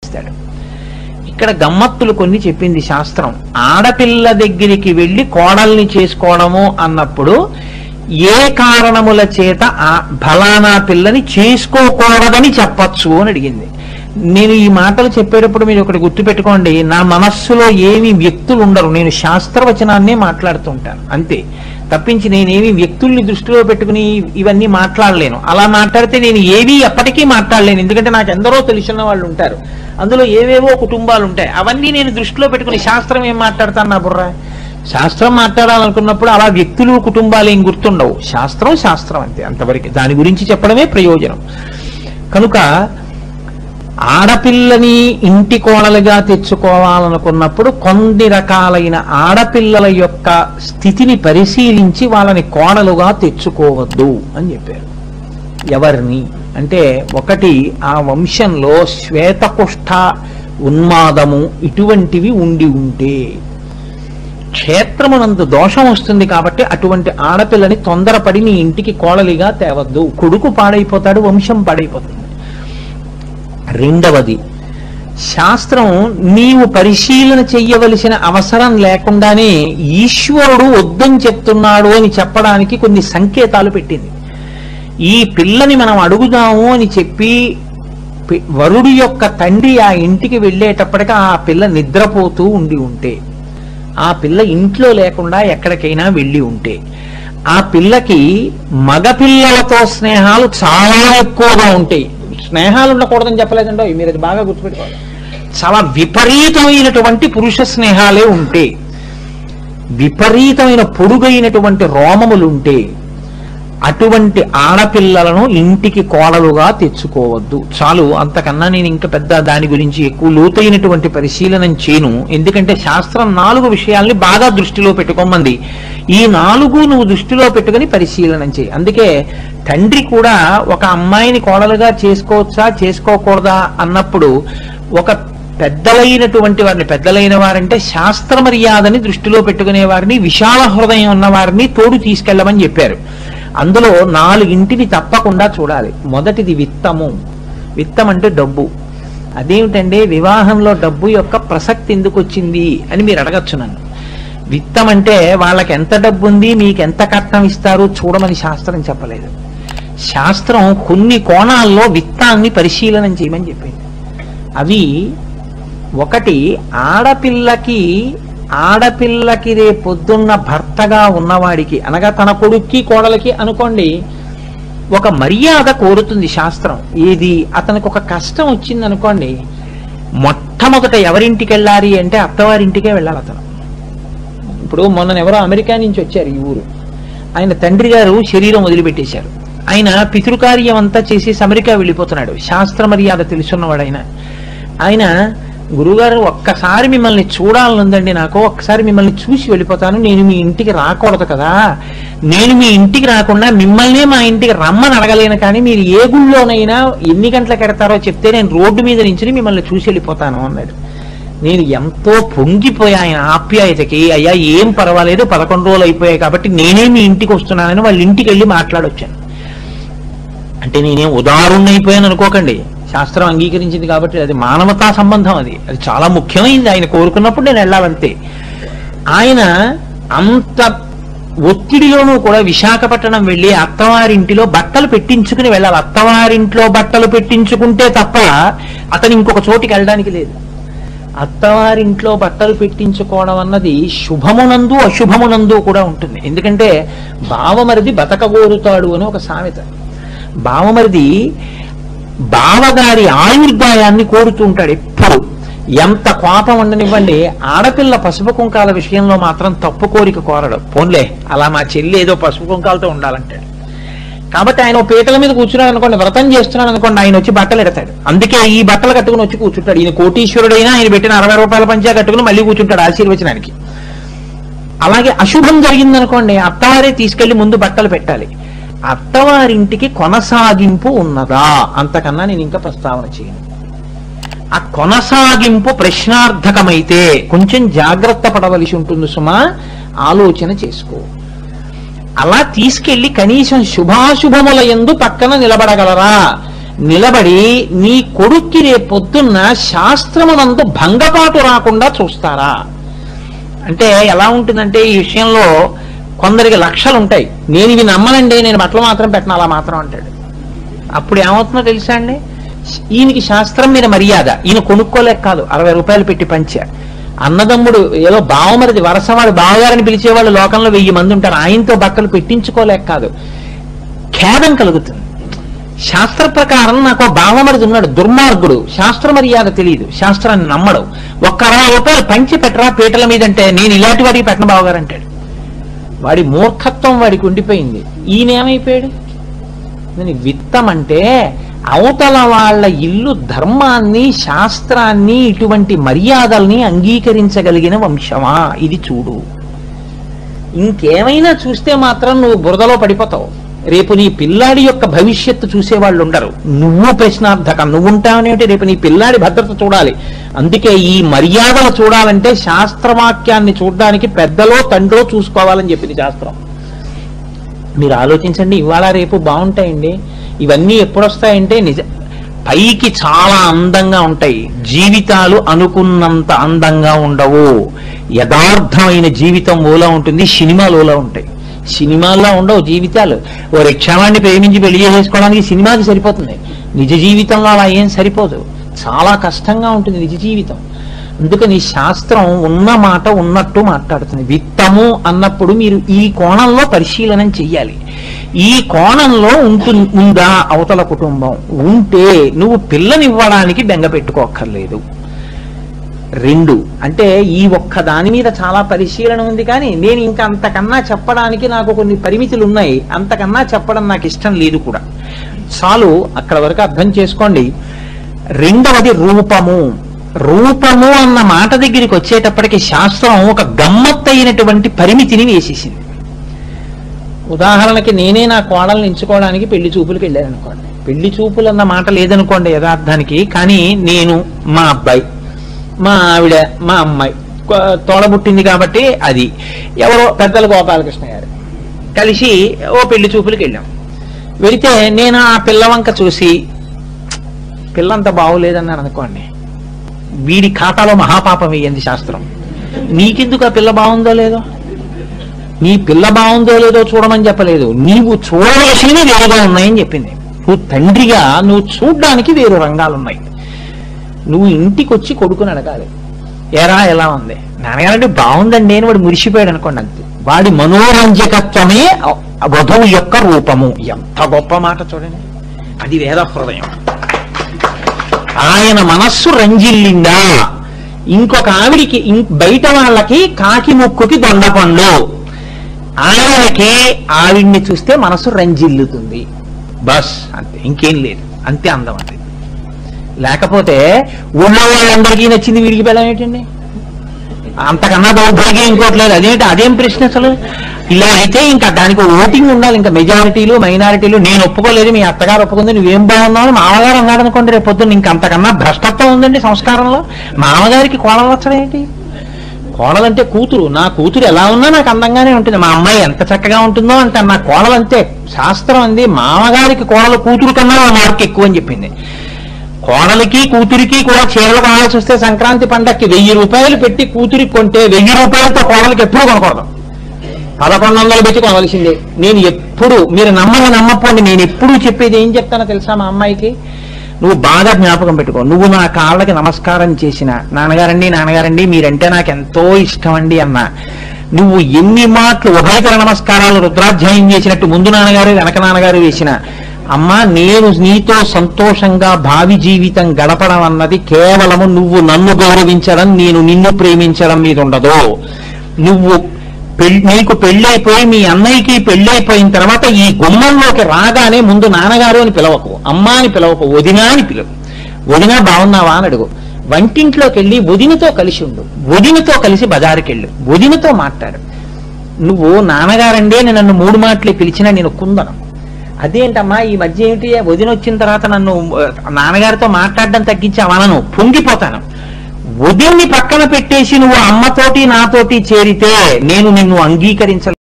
ఇస్తాడు. ఇక్కడ గమ్మత్తులు కొన్ని చెప్పింది శాస్త్రం. ఆడపిల్ల దగ్గరికి వెళ్ళి కోడల్ని చేసుకోవడము అన్నప్పుడు ఏ కారణముల చేత ఆ ఫలానా పిల్లని చేసుకోకూడదని చెప్పచ్చు అని అడిగింది. నేను ఈ మాటలు చెప్పేటప్పుడు మీరు ఒకటి గుర్తుపెట్టుకోండి, నా మనస్సులో ఏమి వ్యక్తులు ఉండరు, నేను శాస్త్రవచనాన్నే మాట్లాడుతూ ఉంటాను అంతే తప్పించి నేనేమి వ్యక్తుల్ని దృష్టిలో పెట్టుకుని ఇవన్నీ మాట్లాడలేను. అలా మాట్లాడితే నేను ఏవి ఎప్పటికీ మాట్లాడలేను, ఎందుకంటే నాకు ఎందరో తెలిసిన వాళ్ళు ఉంటారు, అందులో ఏవేవో కుటుంబాలు ఉంటాయి, అవన్నీ నేను దృష్టిలో పెట్టుకుని శాస్త్రం ఏం మాట్లాడతాను నా బుర్ర. శాస్త్రం మాట్లాడాలనుకున్నప్పుడు అలా వ్యక్తులు కుటుంబాలు ఏం గుర్తుండవు, శాస్త్రం శాస్త్రం అంతే, అంతవరకు దాని గురించి చెప్పడమే ప్రయోజనం. కనుక ఆడపిల్లని ఇంటి కోడలుగా తెచ్చుకోవాలనుకున్నప్పుడు కొన్ని రకాలైన ఆడపిల్లల యొక్క స్థితిని పరిశీలించి వాళ్ళని కోడలుగా తెచ్చుకోవద్దు అని చెప్పారు. ఎవరిని అంటే, ఒకటి ఆ వంశంలో శ్వేతకుష్ఠ ఉన్మాదము ఇటువంటివి ఉండి ఉంటే క్షేత్రమునందు దోషం వస్తుంది కాబట్టి అటువంటి ఆడపిల్లని తొందరపడి నీ ఇంటికి కోడలిగా తేవద్దు, కొడుకు పాడైపోతాడు, వంశం పాడైపోతుంది. రెండవది, శాస్త్రం నీవు పరిశీలన చెయ్యవలసిన అవసరం లేకుండానే ఈశ్వరుడు వద్దని చెప్తున్నాడు అని చెప్పడానికి కొన్ని సంకేతాలు పెట్టింది. ఈ పిల్లని మనం అడుగుదాము అని చెప్పి వరుడు యొక్క తండ్రి ఆ ఇంటికి వెళ్ళేటప్పటికి ఆ పిల్ల నిద్రపోతూ ఉండి ఉంటే, ఆ పిల్ల ఇంట్లో లేకుండా ఎక్కడికైనా వెళ్ళి ఉంటే, ఆ పిల్లకి మగపిల్లలతో స్నేహాలు చాలా ఎక్కువగా ఉంటాయి. స్నేహాలు ఉండకూడదని చెప్పలేదండో, మీరు అది బాగా గుర్తుపెట్టుకోవాలి. చాలా విపరీతమైనటువంటి పురుష స్నేహాలే ఉంటే, విపరీతమైన పొడుగైనటువంటి రోమములుంటే అటువంటి ఆడపిల్లలను ఇంటికి కోడలుగా తెచ్చుకోవద్దు. చాలు, అంతకన్నా నేను ఇంకా పెద్ద దాని గురించి ఎక్కువ లోతైనటువంటి పరిశీలన చేయను. ఎందుకంటే శాస్త్రం 4 విషయాల్ని బాగా దృష్టిలో పెట్టుకోమంది. ఈ 4 నువ్వు దృష్టిలో పెట్టుకుని పరిశీలన చేయి. అందుకే తండ్రి కూడా ఒక అమ్మాయిని కోడలుగా చేసుకోవచ్చా చేసుకోకూడదా అన్నప్పుడు ఒక పెద్దలైనటువంటి వారిని, పెద్దలైన వారంటే శాస్త్ర మర్యాదని దృష్టిలో పెట్టుకునే వారిని, విశాల హృదయం ఉన్న వారిని తోడు తీసుకెళ్ళమని చెప్పారు. అందులో 4 తప్పకుండా చూడాలి. మొదటిది విత్తము. విత్తం అంటే డబ్బు. అదేమిటండి వివాహంలో డబ్బు యొక్క ప్రసక్తి ఎందుకు వచ్చింది అని మీరు అడగచ్చు నన్ను. విత్తం అంటే వాళ్ళకి ఎంత డబ్బు ఉంది, మీకు ఎంత కట్నం ఇస్తారు చూడమని శాస్త్రం చెప్పలేదు. శాస్త్రం కొన్ని కోణాల్లో విత్తాన్ని పరిశీలన చేయమని చెప్పింది. అవి ఒకటి, ఆడపిల్లకి రేపొద్దున్న భర్తగా ఉన్నవాడికి, అనగా తన కొడుక్కి కోడలకి అనుకోండి, ఒక మర్యాద కోరుతుంది శాస్త్రం. ఏది, అతనికి ఒక కష్టం వచ్చింది అనుకోండి, మొట్టమొదట ఎవరింటికి వెళ్ళాలి అంటే అత్తవారింటికే వెళ్ళాలి అతను. ఇప్పుడు మొన్న ఎవరో అమెరికా నుంచి వచ్చారు ఈ ఊరు, ఆయన తండ్రి గారు శరీరం వదిలిపెట్టేశారు. ఆయన పితృకార్యం అంతా చేసి అమెరికా వెళ్ళిపోతున్నాడు. శాస్త్ర మర్యాద తెలుసున్నవాడు ఆయన గురుగారు ఒక్కసారి మిమ్మల్ని చూడాలనుందండి, నాకు ఒక్కసారి మిమ్మల్ని చూసి వెళ్ళిపోతాను, నేను మీ ఇంటికి రాకూడదు కదా, నేను మీ ఇంటికి రాకుండా మిమ్మల్నే మా ఇంటికి రమ్మని అడగలేను, కానీ మీరు ఏ గుళ్ళోనైనా ఎన్ని గంటలకు ఎడతారో చెప్తే నేను రోడ్డు మీద నుంచి మిమ్మల్ని చూసి వెళ్ళిపోతాను అన్నాడు. నేను ఎంతో పొంగిపోయా ఆయన ఆప్యాయతకి. అయ్యా ఏం పర్వాలేదు, 11 రోజులు అయిపోయాయి కాబట్టి నేనే మీ ఇంటికి వస్తున్నానని వాళ్ళ ఇంటికి వెళ్ళి మాట్లాడొచ్చాను. అంటే నేనేం ఉదారుణ్ణైపోయాను అనుకోకండి, శాస్త్రం అంగీకరించింది కాబట్టి అది మానవతా సంబంధం, అది చాలా ముఖ్యమైంది. ఆయన కోరుకున్నప్పుడు నేను వెళ్ళాలంతే. ఆయన అంత ఒత్తిడిలోనూ కూడా విశాఖపట్నం వెళ్ళి అత్తవారింటిలో బట్టలు పెట్టించుకుని వెళ్ళాలి. అత్తవారింట్లో బట్టలు పెట్టించుకుంటే తప్ప అతను ఇంకొక చోటికి వెళ్ళడానికి లేదు. అత్తవారింట్లో బట్టలు పెట్టించుకోవడం అన్నది శుభమునందు అశుభమునందు కూడా ఉంటుంది. ఎందుకంటే బావమరిది బతకగోరుతాడు అని ఒక సామెత. బావమరిది బావగారి ఆయుర్దాయాన్ని కోరుతూ ఉంటాడు ఎప్పుడు. ఎంత కోపం ఉండనివ్వండి, ఆడపిల్ల పసుపు కుంకాల విషయంలో మాత్రం తప్పు కోరిక కోరడు. పోన్లే, అలా మా చెల్లి ఏదో పసుపు కుంకాలతో ఉండాలంటాడు. కాబట్టి ఆయన పీటల మీద కూర్చున్నాడు అనుకోండి, వ్రతం చేస్తున్నాడు అనుకోండి, ఆయన వచ్చి బట్టలు ఎడతాడు. అందుకే ఈ బట్టలు కట్టుకుని వచ్చి కూర్చుంటాడు. ఈయన కోటీశ్వరుడైనా ఆయన పెట్టిన 60 రూపాయల పంచా కట్టుకుని మళ్ళీ కూర్చుంటాడు ఆశీర్వచనానికి. అలాగే అశుభం జరిగిందనుకోండి, అత్తవారే తీసుకెళ్లి ముందు బట్టలు పెట్టాలి. అత్తవారింటికి కొనసాగింపు ఉన్నదా, అంతకన్నా నేను ఇంకా ప్రస్తావన చేయను. ఆ కొనసాగింపు ప్రశ్నార్థకమైతే కొంచెం జాగ్రత్త పడవలసి ఉంటుంది సుమా, ఆలోచన చేసుకో. అలా తీసుకెళ్లి కనీసం శుభాశుభముల యందు పక్కన నిలబడగలరా? నిలబడి నీ కొడుక్కి రేపొద్దున్న శాస్త్రమునందు భంగపాటు రాకుండా చూస్తారా అంటే ఎలా ఉంటుందంటే ఈ విషయంలో కొందరికి లక్షలు ఉంటాయి. నేను ఇవి నమ్మనండి, నేను బట్టలు మాత్రం పెట్టను అలా మాత్రం అంటాడు. అప్పుడు ఏమవుతుందో తెలుసా అండి, ఈయనకి శాస్త్రం మీద మర్యాద, ఈయన కొనుక్కోలేక కాదు 60 రూపాయలు పెట్టి పంచా. అన్నదమ్ముడు ఏదో బావమరిది వరసవాడు బావగారని పిలిచేవాళ్ళు లోకంలో 1000 మంది ఉంటారు, ఆయనతో బట్టలు పెట్టించుకోలేక కాదు, ఖేదం కలుగుతుంది. శాస్త్ర ప్రకారం నాకు బావమరిది ఉన్నాడు దుర్మార్గుడు, శాస్త్ర మర్యాద తెలియదు, శాస్త్రాన్ని నమ్మడు, ఒక్క 60 రూపాయలు పంచి పెట్టరా పీటల మీద అంటే నేను ఇలాంటి వాడికి పెట్టను బావగారు అంటాడు. వాడి మూర్ఖత్వం వాడికి ఉండిపోయింది. ఈయనేమైపోయాడు? విత్తం అంటే అవతల వాళ్ళ ఇల్లు ధర్మాన్ని శాస్త్రాన్ని ఇటువంటి మర్యాదల్ని అంగీకరించగలిగిన వంశమా ఇది చూడు. ఇంకేమైనా చూస్తే మాత్రం నువ్వు బురదలో పడిపోతావు. రేపు నీ పిల్లాడి యొక్క భవిష్యత్తు చూసేవాళ్ళు ఉండరు, నువ్వు ప్రశ్నార్థక నువ్వు ఉంటావనేమిటి, రేపు నీ పిల్లాడి భద్రత చూడాలి. అందుకే ఈ మర్యాదలు చూడాలంటే శాస్త్రవాక్యాన్ని చూడడానికి పెద్దలో తండ్రో చూసుకోవాలని చెప్పింది శాస్త్రం. మీరు ఆలోచించండి, ఇవాళ రేపు బాగుంటాయండి. ఇవన్నీ ఎప్పుడొస్తాయంటే పైకి చాలా అందంగా ఉంటాయి, జీవితాలు అనుకున్నంత అందంగా ఉండవు. యథార్థమైన జీవితం ఓలా ఉంటుంది, సినిమాలు ఓలా ఉంటాయి. సినిమాల్లో ఉండవు జీవితాలు. ఓ రిక్షావాణ్ణి ప్రేమించి పెళ్లి చేసుకోవడానికి సినిమాకి సరిపోతుంది, నిజ జీవితంలో అలా ఏం సరిపోదు, చాలా కష్టంగా ఉంటుంది నిజ జీవితం. అందుకని శాస్త్రం ఉన్న మాట ఉన్నట్టు మాట్లాడుతుంది. విత్తము అన్నప్పుడు మీరు ఈ కోణంలో పరిశీలన చెయ్యాలి. ఈ కోణంలో ఉందా అవతల కుటుంబం, ఉంటే నువ్వు పిల్లనివ్వడానికి బెంగ పెట్టుకోక్కర్లేదు. 2 అంటే ఈ ఒక్క దాని మీద చాలా పరిశీలన ఉంది, కానీ నేను ఇంకా అంతకన్నా చెప్పడానికి నాకు కొన్ని పరిమితులు ఉన్నాయి, అంతకన్నా చెప్పడం నాకు ఇష్టం లేదు కూడా. చాలు అక్కడ వరకు అర్థం చేసుకోండి. 2వది రూపము. రూపము అన్న మాట దగ్గరికి వచ్చేటప్పటికి శాస్త్రం ఒక గమ్మత్తైనటువంటి పరిమితిని వేసేసింది. ఉదాహరణకి నేనే నా కోడల్ని ఎంచుకోవడానికి పెళ్లి చూపులకు వెళ్ళాను అనుకోండి, పెళ్లి చూపులు అన్న మాట లేదనుకోండి యథార్థానికి, కానీ నేను మా అబ్బాయి మా ఆవిడ మా అమ్మాయి తోడబుట్టింది కాబట్టి అది ఎవరో పెద్దల గోపాలకృష్ణ గారు కలిసి ఓ పెళ్లి చూపులకు వెళ్ళాం. వెళితే నేను ఆ పిల్లవంక చూసి పిల్లంత బాగోలేదన్నాను అనుకోండి, వీడి ఖాతాలో మహాపాపం వేయండి శాస్త్రం. నీకెందుకు ఆ పిల్ల బాగుందో లేదో, నీ పిల్ల బాగుందో లేదో చూడమని చెప్పలేదు, నీవు చూడవలసినవి వేరుగా ఉన్నాయని చెప్పింది. నువ్వు తండ్రిగా నువ్వు చూడ్డానికి వేరు రంగాలున్నాయి. నువ్వు ఇంటికి వచ్చి కొడుకుని అడగాలి, ఎరా ఎలా ఉంది నాన్నగారంటే బాగుందండి అని వాడు మురిసిపోయాడు అనుకోండి, అంతే. వాడి మనోరంజకత్వమే వధువు యొక్క రూపము. ఎంత గొప్ప మాట చూడండి, అది వేద హృదయం. ఆయన మనస్సు రంజిల్లిందా, ఇంకొక ఆవిడికి బయట వాళ్ళకి కాకి ముక్కుకి దొండపండు, ఆయనకి ఆవిడ్ని చూస్తే మనస్సు రంజిల్లుతుంది, బస్ అంతే, ఇంకేం లేదు, అంతే అందం అంతే. లేకపోతే ఊళ్ళో వాళ్ళందరికీ నచ్చింది వీడికి పెళ్ళం ఏంటండి, అంతకన్నా దౌర్భాగ్యం ఇంకోట్లేదు. అదేంటి, అదేం ప్రశ్న అసలు? ఇలా అయితే ఇంకా దానికి ఓటింగ్ ఉండాలి, ఇంకా మెజారిటీలు మైనారిటీలు. నేను ఒప్పుకోలేదు, మీ అత్తగారు ఒప్పుకుంది, నువ్వేం బాగున్నావు అని మామగారు అన్నాడు అనుకోండి, రేపు పొద్దున్న ఇంకా అంతకన్నా భ్రష్టత్వం ఉందండి సంస్కారంలో. మామగారికి కోడలు వచ్చడం ఏంటి? కోడలంటే కూతురు, నా కూతురు ఎలా ఉన్నా నాకు అందంగానే ఉంటుంది, మా అమ్మాయి ఎంత చక్కగా ఉంటుందో అంటే నా కోడలంతే. శాస్త్రం అంది మామగారికి కోడలు కూతురు కన్నా మార్క్ ఎక్కువ అని చెప్పింది. కోడలికి కూతురికి కూడా చీరలు కొనాల్సి వస్తే సంక్రాంతి పండక్కి 1000 రూపాయలు పెట్టి కూతురికి కొంటే 1000 రూపాయలతో కోడలికి ఎప్పుడు కొనకూడదు, 1100 పెట్టి కొనవలసిందే. నేను ఎప్పుడు, మీరు నమ్మకపోండి, నేను ఎప్పుడు చెప్పేది ఏం చెప్తానో తెలుసా మా అమ్మాయికి, నువ్వు బాగా జ్ఞాపకం పెట్టుకో, నువ్వు నా కాళ్ళకి నమస్కారం చేసిన నాన్నగారండి మీరంటే నాకు ఎంతో ఇష్టం అండి అన్నా, నువ్వు ఎన్ని మాటలు ఉభయకర నమస్కారాలు రుద్రాధ్యాయం చేసినట్టు ముందు నాన్నగారు వెనక నాన్నగారు వేసిన, అమ్మా నేను నీతో సంతోషంగా భావి జీవితం గడపడం అన్నది కేవలము నువ్వు నన్ను గౌరవించడం, నేను నిన్ను ప్రేమించడం మీద ఉండదు. నువ్వు నీకు పెళ్ళైపోయి మీ అన్నయ్యకి పెళ్ళైపోయిన తర్వాత ఈ గుమ్మంలోకి రాగానే ముందు నాన్నగారు అని పిలవకు, అమ్మ అని పిలవకు, వదిన అని పిలవు. వదిన బాగున్నావా అని అడుగు. వంటింట్లోకి వెళ్ళి వదినతో కలిసి ఉండు, వదినతో కలిసి బజారుకి వెళ్ళు, వదినతో మాట్లాడు. నువ్వు నాన్నగారండి అని నన్ను 3 మాటలే పిలిచినా నేను కుందను. అదేంటమ్మా ఈ మధ్య ఏమిటి, వదిన వచ్చిన తర్వాత నన్ను నాన్నగారితో మాట్లాడడం తగ్గించి అవనను, పొంగిపోతాను. వదిన్ని పక్కన పెట్టేసి నువ్వు అమ్మతోటి నాతోటి చేరితే నేను నిన్ను అంగీకరించ